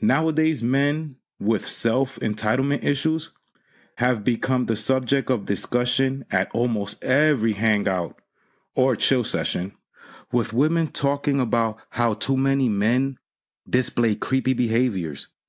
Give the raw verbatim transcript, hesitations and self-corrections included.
Nowadays, men with self-entitlement issues have become the subject of discussion at almost every hangout or chill session, with women talking about how too many men display creepy behaviors